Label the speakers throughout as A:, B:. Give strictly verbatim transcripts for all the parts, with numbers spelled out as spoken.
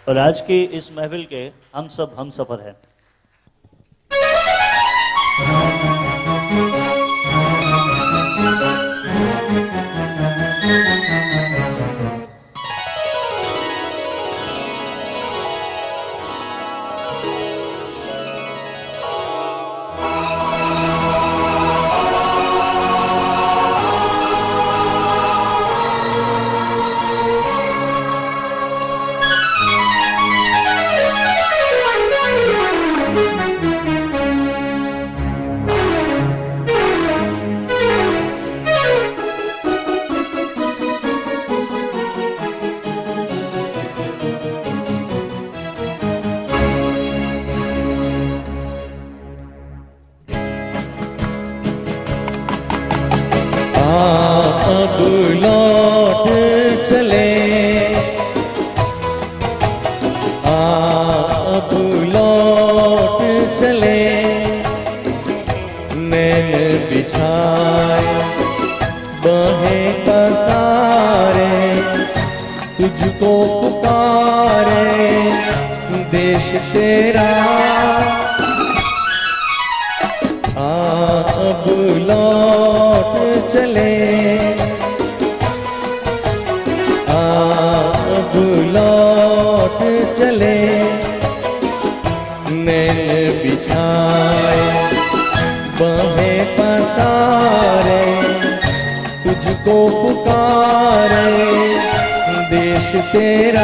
A: और आज की इस महफिल के हम सब हम सफ़र हैं।
B: अब लौट चले, अब लौट चले, नैन बिछाए बहे पसारे, तुझको पुकारे देश तेरा। अब लौट चले, अब लौट चले, नैन बिछाए बहे पसारे, तुझको पुकारे देश तेरा।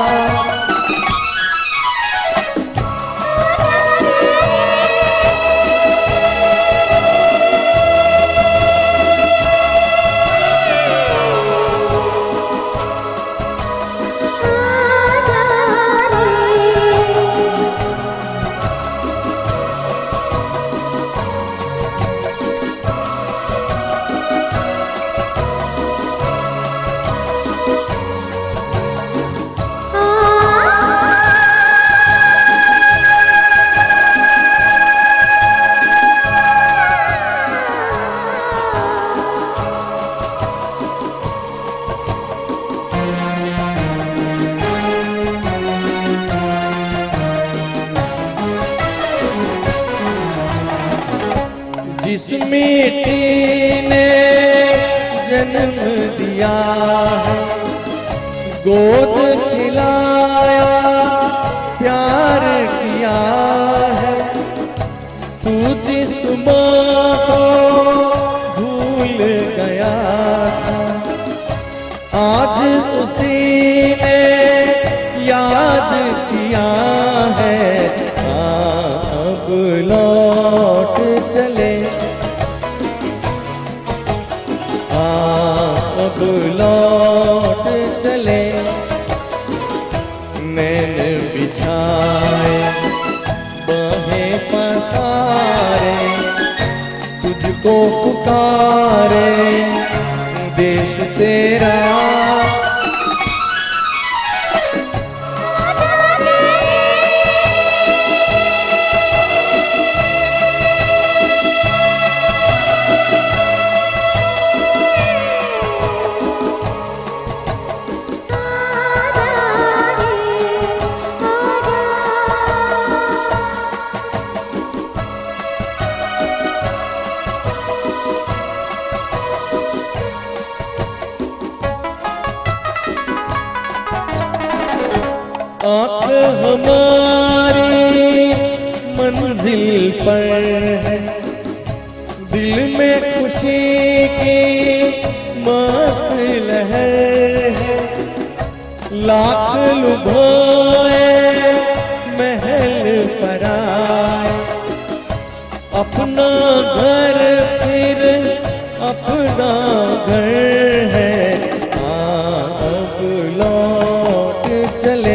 B: जिस मिट्टी ने जन्म दिया है, गोद खिलाया प्यार किया है, तू जिस माँ को भूल गया था, आज उसी ने याद किया है। अब लौट चले, अब लौट चले, नैन बिछाए बहे पसारे, तुझको पुकारे देश तेरा। आँख हमारी मंजिल पर है, दिल में खुशी की मस्त लहर है, लाख लुभाए महल पर आए, अपना घर फिर अपना घर है। अब लौट चले,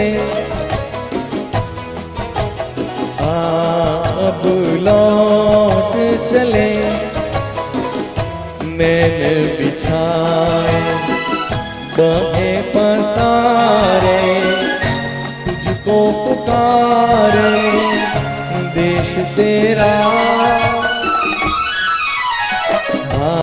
B: अब लौट चले, नैन बिछाए बहे पसारे, तुझको पुकारे देश तेरा।